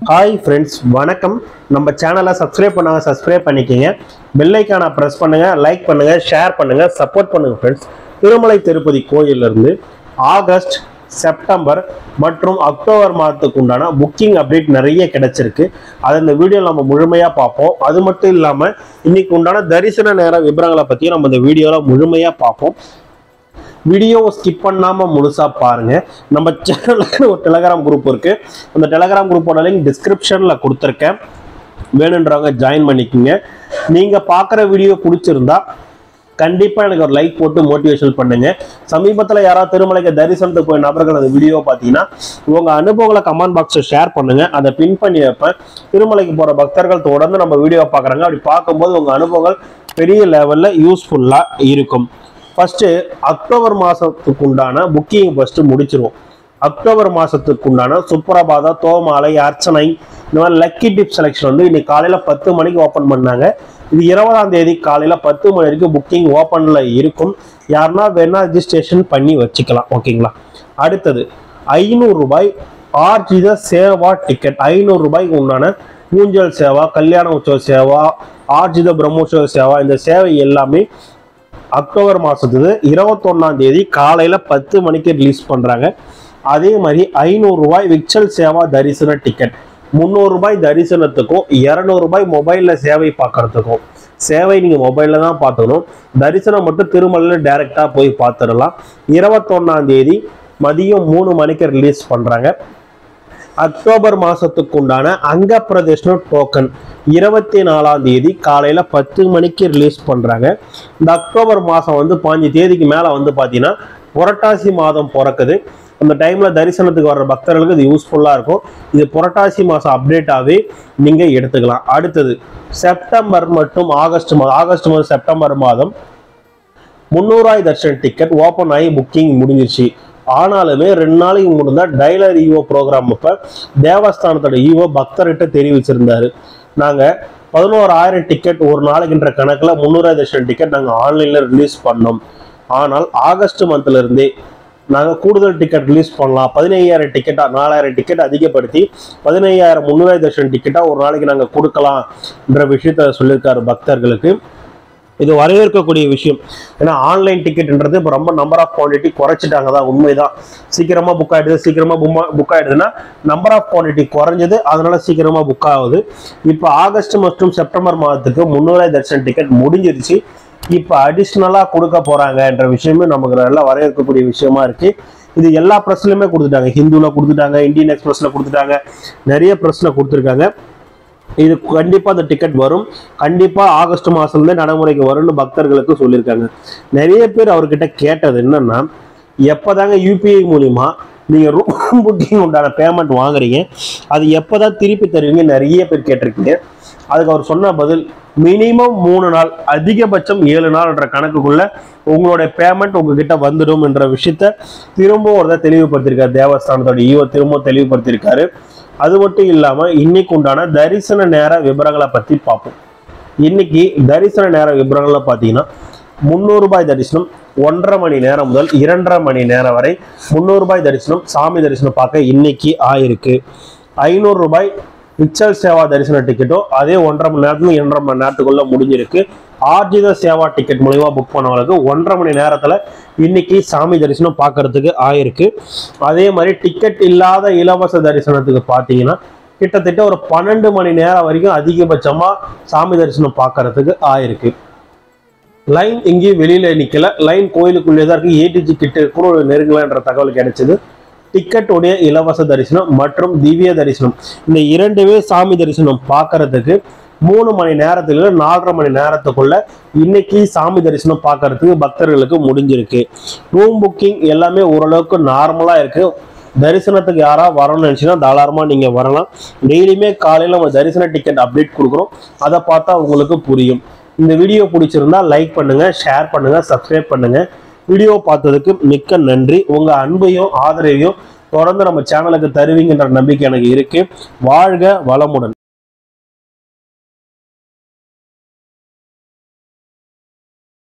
Hi friends, வணக்கம். நம்ம சேனலை சப்ஸ்கிரைப் பண்ணிக்கங்க. பெல் ஐகானை பிரஸ் பண்ணுங்க, லைக் பண்ணுங்க, ஷேர் பண்ணுங்க, சப்போர்ட் பண்ணுங்க फ्रेंड्स. திருமலை திருப்பதி கோயில்ல இருந்து ஆகஸ்ட், செப்டம்பர் மற்றும் அக்டோபர் மாதத்துக்கு உண்டான புக்கிங் அப்டேட் நிறைய கிடைச்சிருக்கு. அதை இந்த வீடியோல நம்ம முழுமையா பார்ப்போம். அது மட்டும் இல்லாம இன்னைக்கு உண்டான தரிசன நேர விவரங்களை பத்தி நம்ம இந்த வீடியோல முழுமையா பார்ப்போம். வீடியோ ஸ்கிப் பண்ணாம முழுசா பாருங்க. நம்ம சேனலுக்கு ஒரு டெலிகிராம் குரூப் இருக்கு. அந்த டெலிகிராம் குரூப்போட லிங்க் டிஸ்கிரிப்ஷன்ல கொடுத்துருக்கேன். வேணுன்றவங்க ஜாயின் பண்ணிக்கோங்க. நீங்க பார்க்குற வீடியோ பிடிச்சிருந்தா கண்டிப்பா எனக்கு ஒரு லைக் போட்டு மோட்டிவேஷன் பண்ணுங்க. சமீபத்தில் யாராவது திருமலைக்கு தரிசனத்துக்கு போய் நபர்கள் அந்த வீடியோ பார்த்தீங்கன்னா உங்க அனுபவங்களை கமெண்ட் பாக்ஸில் ஷேர் பண்ணுங்க. அதை பின் பண்ணி வைப்பேன். திருமலைக்கு போற பக்தர்கள் தொடர்ந்து நம்ம வீடியோ பார்க்குறாங்க. அப்படி பார்க்கும்போது உங்க அனுபவங்கள் பெரிய லெவல்ல யூஸ்ஃபுல்லா இருக்கும். ஃபர்ஸ்ட் அக்டோபர் மாசத்துக்கு உண்டான புக்கிங் ஃபர்ஸ்ட் முடிச்சிருவோம். அக்டோபர் மாசத்துக்கு உண்டான சுப்ரபாத, தோமாலை, அர்ச்சனை, இந்த மாதிரி லக்கி டிப் செலெக்ஷன் வந்து இன்னைக்கு காலையில 10 மணிக்கு ஓப்பன் பண்ணாங்க. இது 20ஆம் தேதி காலையில 10 மணி வரைக்கும் புக்கிங் ஓப்பன்ல இருக்கும். யாருன்னா வேணா ரெஜிஸ்ட்ரேஷன் பண்ணி வச்சுக்கலாம். ஓகேங்களா. அடுத்தது 500 ரூபாய் ஆர்ஜித சேவா டிக்கெட். 500 ரூபாய்க்கு உண்டான ஊஞ்சல் சேவா, கல்யாண உற்சவ சேவா, ஆர்ஜித பிரம்மோற்சவ சேவா, இந்த சேவை எல்லாமே அக்டோபர் மாசத்துக்கு 21ஆம் தேதி காலையில 10 மணிக்கு ரிலீஸ் பண்றாங்க. அதே மாதிரி 500 ரூபாய் விக்சல் சேவா தரிசன டிக்கெட். 300 ரூபாய் தரிசனத்துக்கும் 200 ரூபாய் மொபைல்ல சேவை பார்க்கறதுக்கும். சேவை நீங்க மொபைல்ல தான் பார்த்துக்கணும். தரிசனம் மட்டும் திருமலையில டைரக்டா போய் பார்த்துடலாம். 21ஆம் தேதி மதியம் 3 மணிக்கு ரிலீஸ் பண்றாங்க. அக்டோபர் மாசத்துக்கு உண்டான அங்க பிரதேச டோக்கன் 24ஆம் தேதி காலையில 10 மணிக்கு ரிலீஸ் பண்றாங்க. இந்த அக்டோபர் மாசம் வந்து 5 தேதிக்கு மேல வந்து பாத்தீங்கன்னா புரட்டாசி மாதம் பிறக்குது. அந்த டைம்ல தரிசனத்துக்கு வர்ற பக்தர்களுக்கு இது யூஸ்ஃபுல்லா இருக்கும். இது புரட்டாசி மாசம் அப்டேட்டாவே நீங்க எடுத்துக்கலாம். அடுத்தது செப்டம்பர் மற்றும் ஆகஸ்ட் மாதம் செப்டம்பர் மாதம் 300 ரூபாய் தர்ஷன் டிக்கெட் ஓப்பன் ஆகி புக்கிங் முடிஞ்சிருச்சு. ஆனாலுமே 2 நாளைக்கு முடிந்தா டைலர் ஈவோ ப்ரோக்ராம் அப்ப தேவஸ்தானத்தோட ஈவோ பக்தர்கிட்ட தெரிவிச்சிருந்தாரு. நாங்க 11,000 டிக்கெட் ஒரு நாளைக்குன்ற கணக்குல 300 தர்ஷன் டிக்கெட் நாங்க ஆன்லைன்ல ரிலீஸ் பண்ணோம். ஆனால் ஆகஸ்ட் மந்த்ல இருந்தே நாங்க கூடுதல் டிக்கெட் ரிலீஸ் பண்ணலாம். 15,000 டிக்கெட்டா 4,000 டிக்கெட் அதிகப்படுத்தி 15,000 300 தர்ஷன் டிக்கெட்டா ஒரு நாளைக்கு நாங்க கொடுக்கலாம் என்ற விஷயத்த சொல்லியிருக்காரு பக்தர்களுக்கு. இது வரவேற்கக்கூடிய விஷயம். ஏன்னா ஆன்லைன் டிக்கெட்ன்றது இப்போ ரொம்ப நம்பர் ஆஃப் குவான்டிட்டி குறைச்சிட்டாங்க தான், உண்மைதான். சீக்கிரமா புக் ஆயிடுது. சீக்கிரமா புக் ஆயிடுதுன்னா நம்பர் ஆஃப் குவான்டிட்டி குறைஞ்சது, அதனால சீக்கிரமா புக் ஆகுது. இப்போ ஆகஸ்ட் மற்றும் செப்டம்பர் மாதத்துக்கு 300 தர்ஷன் டிக்கெட் முடிஞ்சிருச்சு. இப்போ அடிஷ்னலா கொடுக்க போறாங்க என்ற விஷயமே நமக்கு நல்லா வரவேற்கக்கூடிய விஷயமா இருக்கு. இது எல்லா ப்ரெஸ்லயுமே கொடுத்துட்டாங்க. ஹிந்துல கொடுத்துட்டாங்க, இந்தியன் எக்ஸ்பிரஸ்ல கொடுத்துட்டாங்க, நிறைய ப்ரெஸ்ல கொடுத்துருக்காங்க. இது கண்டிப்பா அந்த டிக்கெட் வரும். கண்டிப்பா ஆகஸ்ட் மாசம்ல நடைமுறைக்கு வரும்னு பக்தர்களுக்கு சொல்லியிருக்காங்க. நிறைய பேர் அவர்கிட்ட கேட்டது என்னன்னா, எப்பதாங்க யூபிஐ மூலியமா நீங்க ரூம் புக்கிங் உண்டான பேமெண்ட் வாங்குறீங்க, அது எப்பதான் திருப்பி தருவீங்க நிறைய பேர் கேட்டிருக்கீங்க. அதுக்கு அவர் சொன்ன பதில், மினிமம் 3 நாள், அதிகபட்சம் 7 நாள் என்ற கணக்குக்குள்ள உங்களுடைய பேமெண்ட் உங்ககிட்ட வந்துடும் என்ற விஷயத்த திரும்ப ஒரு தெளிவுபடுத்திருக்காரு. தேவஸ்தானத்தோட ஈவோ திரும்ப தெளிவுபடுத்திருக்காரு. அது மட்டும் இல்லாம இன்னைக்கு உண்டான தரிசன நேர விவரங்களை பத்தி பார்ப்போம். இன்னைக்கு தரிசன நேர விவரங்கள்ல பாத்தீங்கன்னா 300 ரூபாய் தரிசனம் 1.5 மணி நேரம் முதல் 2.5 மணி நேரம் வரை 300 ரூபாய் தரிசனம் சாமி தரிசனம் பார்க்க இன்னைக்கு ஆயிருக்கு. 500 ரூபாய் விக்சல் சேவா தரிசன டிக்கெட்டோ அதே 1.5 மணி நேரத்துல 2.5 மணி நேரத்துக்குள்ள முடிஞ்சிருக்கு. ஆர்ஜித சேவா டிக்கெட் மூலமா புக் பண்ணவங்களுக்கு 1.5 மணி நேரத்துல இன்னைக்கு சாமி தரிசனம் பார்க்கறதுக்கு ஆயிருக்கு. அதே மாதிரி டிக்கெட் இல்லாத இலவச தரிசனத்துக்கு பாத்தீங்கன்னா கிட்டத்தட்ட ஒரு 12 மணி நேரம் வரைக்கும் அதிகபட்சமா சாமி தரிசனம் பார்க்கறதுக்கு ஆயிருக்கு. லைன் எங்கேயும் வெளியில நிக்கல, லைன் கோயிலுக்குள்ளேதான் இருக்கு. ஏடிஜி கிட்ட கூட நெருங்கலன்ற தகவல் கிடைச்சது. டிக்கெட் உடைய இலவச தரிசனம் மற்றும் திவ்ய தரிசனம் இந்த இரண்டுமே சாமி தரிசனம் பார்க்கறதுக்கு 3 மணி நேரத்துல 4.5 மணி நேரத்துக்குள்ள இன்னைக்கு சாமி தரிசனம் பார்க்கறதுக்கு பக்தர்களுக்கு முடிஞ்சிருக்கு. ரூம் புக்கிங் எல்லாமே ஓரளவுக்கு நார்மலா இருக்கு. தரிசனத்துக்கு யாரா வரணும்னு நினைச்சுன்னா தாராளமா நீங்க வரலாம். டெய்லியுமே காலையில நம்ம தரிசன டிக்கெட் அப்டேட் கொடுக்குறோம். அதை பார்த்தா உங்களுக்கு புரியும். இந்த வீடியோ பிடிச்சிருந்தா லைக் பண்ணுங்க, ஷேர் பண்ணுங்க, சப்ஸ்கிரைப் பண்ணுங்க. வீடியோ பார்த்ததுக்கு மிக்க நன்றி. உங்க அன்பையும் ஆதரவையும் தொடர்ந்து நம்ம சேனலுக்கு தருவீங்கன்ற நம்பிக்கை எனக்கு இருக்கு. வாழ்க வளமுடன்.